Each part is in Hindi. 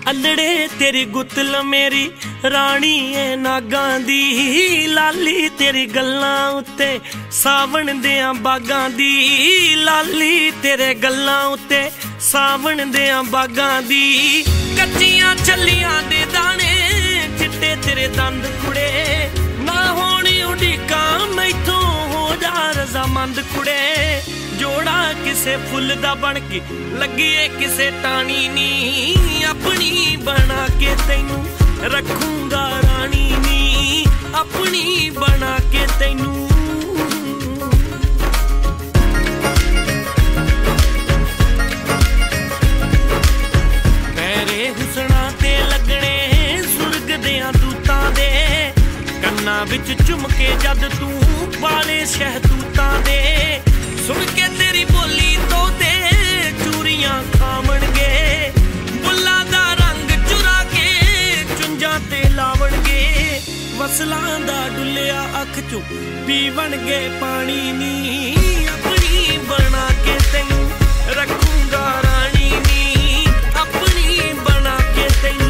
अल्लड़े तेरी गुत्तल मेरी राणी है नागां दी, लाली तेरी गल्लां उत्ते सावन दियां बागां दी, लाली तेरे गल्लां उत्ते सावन दियां बागां दी। कच्चियां छल्लियां दे दाने चिट्टे तेरे दंद कुड़े, ना होनी उड़ीकां मैथों हो जा रजामंद कुड़े। जोड़ा किसे फुल दा बन के लगिए किसे टाणी नी, अपनी बना के तैनू रखूंगा रानी नी, अपनी बना के तैनू। मेरे हुसना ते लगने सुरग दियां दूतां दे, कन्ना विच झुमके जद तू पाले शहतूतां दे। सुन के तेरी बोली तो दे चूरियां खावणगे, बुल्ला दा रंग चुरा के चुंझां ते लावणगे। वसलां दा डुलिया अख चों पीवणगे पानी नी, अपनी बना के तैनू रखूंगा रानी नी, अपनी बना के तैनू।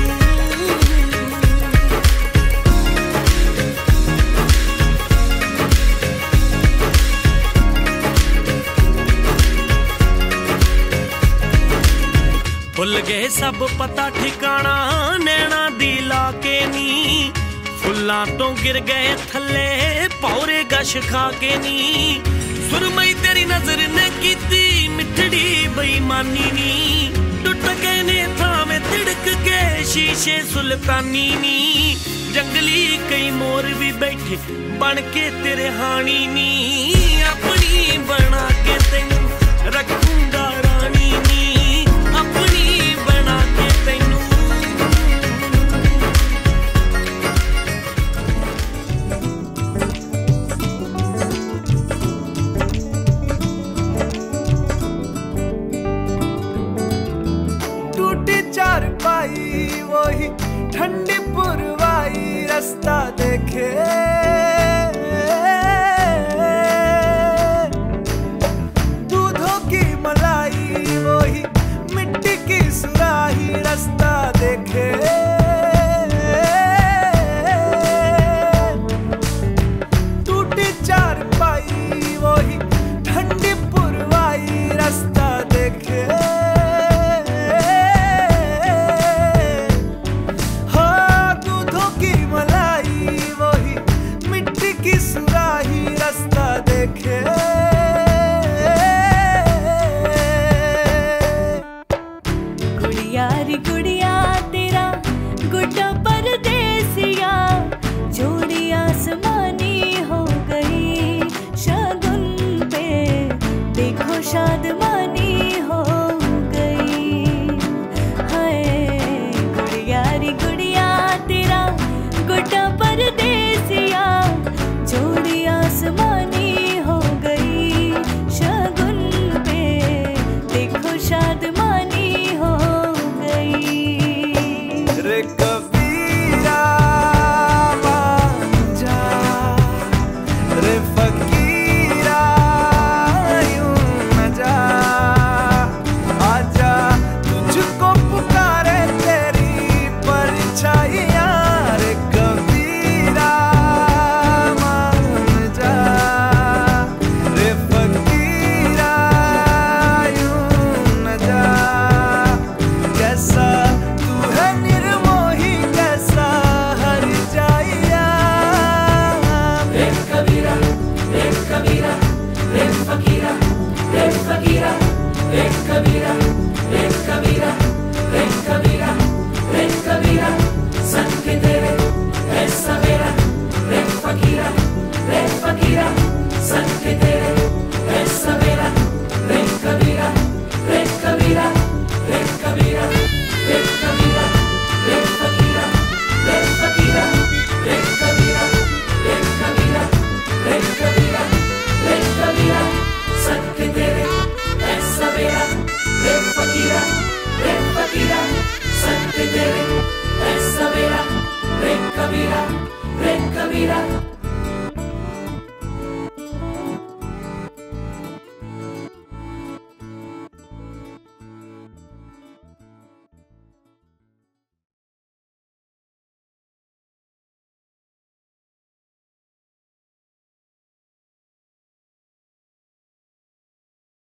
भुल गए सब पता ठिकाना नैना दी लाके नी, फुल्लां तो गिर गए थल्ले पौरे गश खा के नी। सुरमई तेरी नजर ने कीती मिठड़ी बेईमानी नी, टुट गए ने थावे तिड़क के शीशे सुल्तानी नी। जंगली कई मोर भी बैठे बन के तेरे हानी नी,